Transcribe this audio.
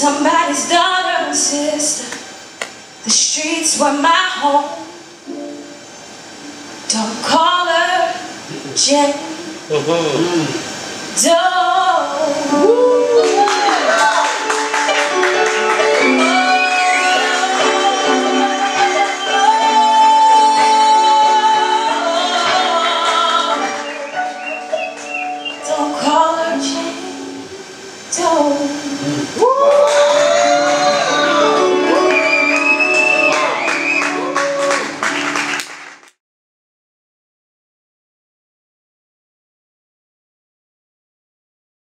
somebody's daughter and sister. The streets were my home. Don't call her Jane Doe.